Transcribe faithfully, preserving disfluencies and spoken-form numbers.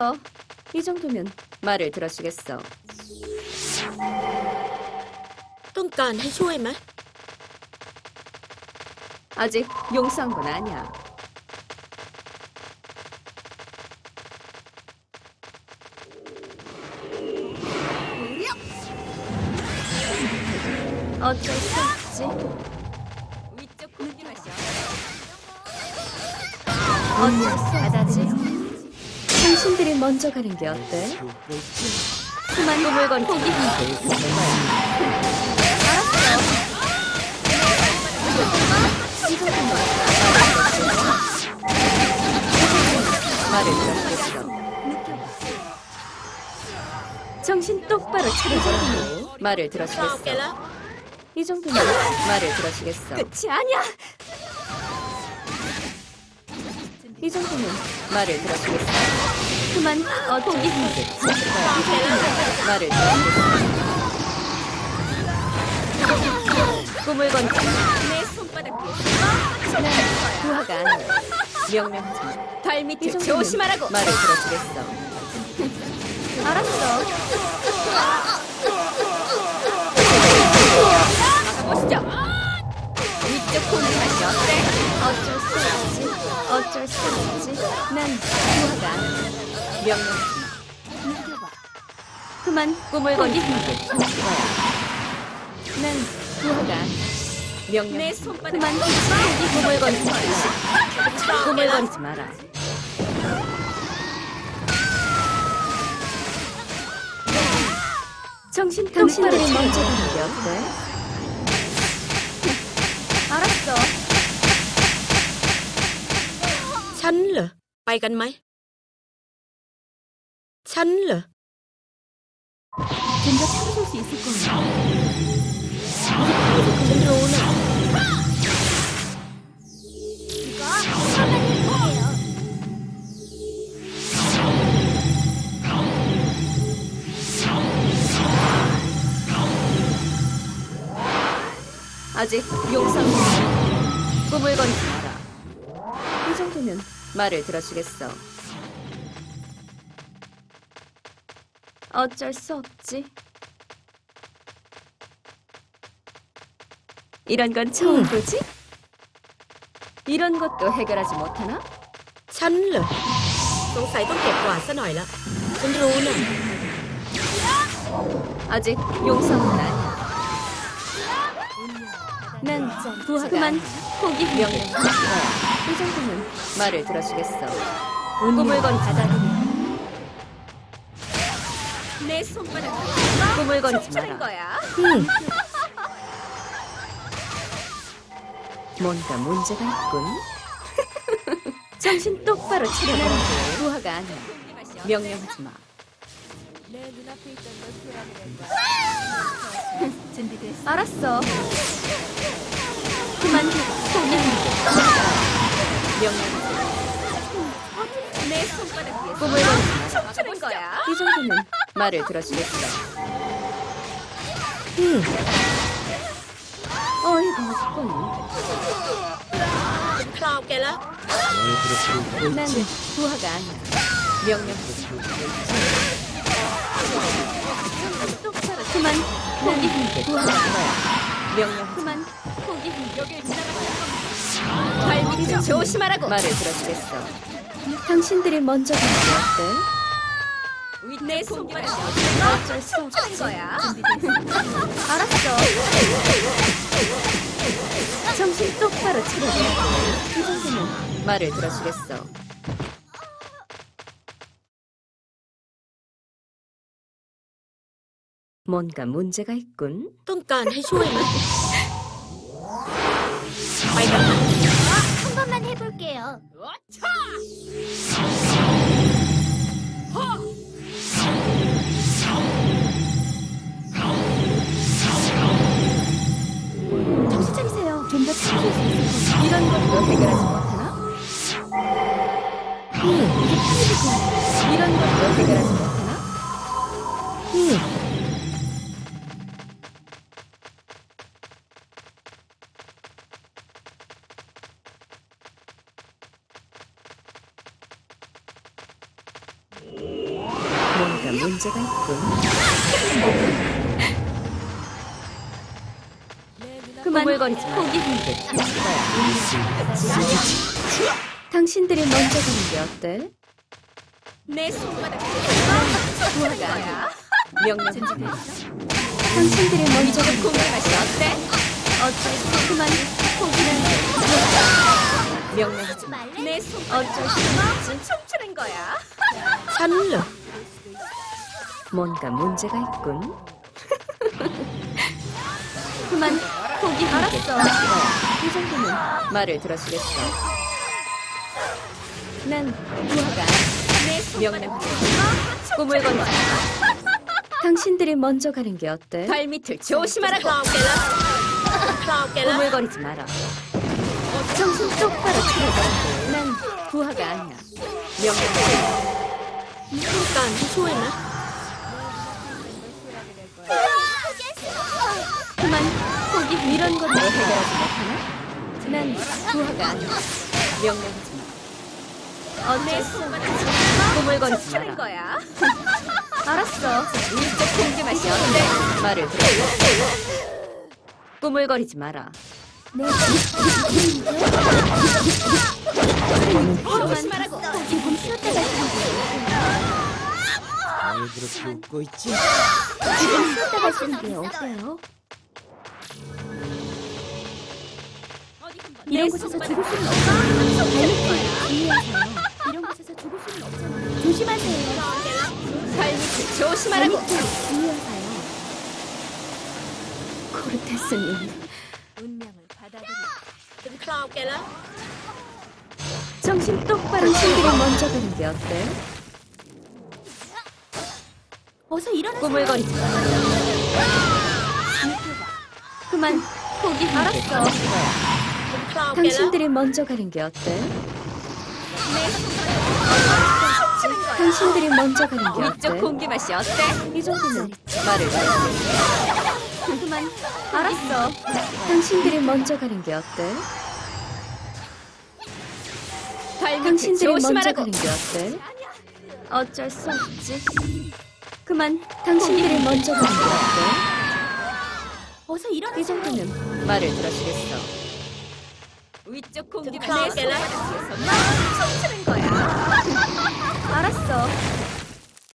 어, 이 정도면 말을 들어주겠어. ต้องการให้ช่วยไหม 아직 용서한 건 아니야. 어쩔 수 없지. 위쪽 공기 마셔. 어쩔 수 없지. 당신들이 먼저 가는 게 어때? 그만 꿈을 건 포기하면 돼. 알았어. 이 정도면 말을 들어주겠어. 정신 똑바로 차려보라고. 말을 ชอบแก 들어주겠어. แล้ว 이 정도면 말을 들어주겠어. 끝이 아니야. 이 정도면 말을 들어주겠어. 그만 어쩔 수 없지. 말을 들어주겠어. 꿈을 건지 내 손바닥 위에 난 부하가 아니야. 명령하지 마. 발밑을 조심하라고. 말을 들어주겠어. 알았어. 멋있죠? 위쪽 공기 맛이 어때? 어쩔 수 없지. 어쩔 수 없지. 난 부하가 아니야. 명령하지 마. 느껴봐. 그만 꿈을 건지 난 부하가 아니야. 명령. 내 손바닥 그만 꿈을 건지 마라. 꿈을 건지 마라. 정신 당신들이 먼저 가는 게 어때? 알았어. ฉันเหรอ ไปกันไหม ฉันเหรอ 좀 더 참아줄 수 있을 거야. ฉันรู้นะ 이거 하면 해볼게요. 아직 용서는 꿈을 건지 마라. 이 정도면 말을 들어주겠어. 어쩔 수 없지. 이런 건 처음 음. 보지? 이런 것도 해결하지 못하나? ฉันเหรอ สงสัยต้องเก็บกวาดซะหน่อยละฉันรู้นะ 아직 용서는 아니야. 난 부하가 그만 포기 명령. 이 정도면 말을 들어주겠어. 꿈을 건 바다들이 내 손바닥 꿈을 건지 마라. 거야. 음. 뭔가 문제가 있군. 정신 똑바로 차려라. 부하가 아니야. 명령하지 마. 내 눈앞에 있던 걸 피하게 된 거야. 준비됐어. 알았어. 그만 포기하는 게 명령하지 마. 내 손바닥 위에 꿈을 건지 마라. 춤추는 거야. 이 정도면 말을 들어주겠어. 음. 어이구 어떡하니. เป็นคราวแกแล้ว 난 부하가 아니야. 명령하지 마. 그만 포기하는 게 부하가 아니야. 명령 그만 포기하는 여길 지나가는 발밑 좀 조심하라고. 말을 들어주겠어. 당신들이 먼저 가는 게 어때? 내 손바닥 어쩔 수 없는 거야. 알았어. 정신 똑바로 차려. 이 정도면 말을 들어주겠어. 뭔가 문제가 있군. ต้องการให้ช่วยไหม ไปกันไหม 한 번만 해볼게요. 정신 차리세요. 좀 더 참으실 수 있을 거예요. 이런 것도 해결하지 못하나? 음. 이게 편해질 거야. 이런 것도 해결하지 못하나? 음. 뭔가 문제가 있군. 그만 거리지 마. 포기하는 게 거야. 당신들이 먼저 가는 게 어때? 내 손바닥 부하가 명령. 당신들이 먼저 가는 게 공의 맛이 어때? 어쩔 수 그만 포기는 명령하지 마. 내 손 어쩔 수 춤추는 거야. 삼루. 뭔가 문제가 있군. 그만 포기하는 게 알았어. 이 정도는 말을 들어주겠어. 난 부하가 내 명령하지 마. 꾸물거리지 마. 당신들이 먼저 가는 게 어때? 발밑을 조심하라고. 꾸물거리지 마라. 정신 똑바로 차려봐. 난 부하가 아니야. 명령하지 마. ต้องการที่ช่วยไหม 그만 포기 이런 것도 해결하지 못하나? 난 부하가 아니야. 명령하지 마. 어쩔 수 없지. 꾸물거리지 춤추는 마라. 거야. 알았어. 일적 공개 맛이 어때? 말을 들어. 꾸물거리지 마라. 네. 조심하라고. 지금 쉬었다가 왜 그렇게 웃고 있지? 지금 쉬었다가 쓰는 게 어때요? 이런 곳에서 죽을 수는 없잖아요. 발밑을 주의하세요. 이런 곳에서 죽을 수는 없잖아요. 조심하세요. 발밑을 조심하라고. 발밑을 주의하세요. 코르테스님. 운명을 받아들여. ถึงคราวแกแล้ว 정신 똑바로 신들이 먼저 가는 게 어때? 어서 일어나세요. 꾸물거리지 마. 그만 포기 알았어. ถึงคราวแกแล้ว 당신들이 먼저 가는 게 어때? 당신들이 먼저 가는 게 위쪽 어때? 공기 맛이 어때? 이 정도는 말을 들어. 그만 알았어. 당신들이 먼저 가는 게 어때? 발밑을 당신들이 먼저 조심하라고. 가는 게 어때? 어쩔 수 없지. 그만 당신들이 먼저 가는 게 어때? 어서 이 일어나세요. 정도는 말을 들어주겠어. 위쪽 공기가 좀 내 크게 손바닥 뒤에서 막 춤추는 거야. 알았어.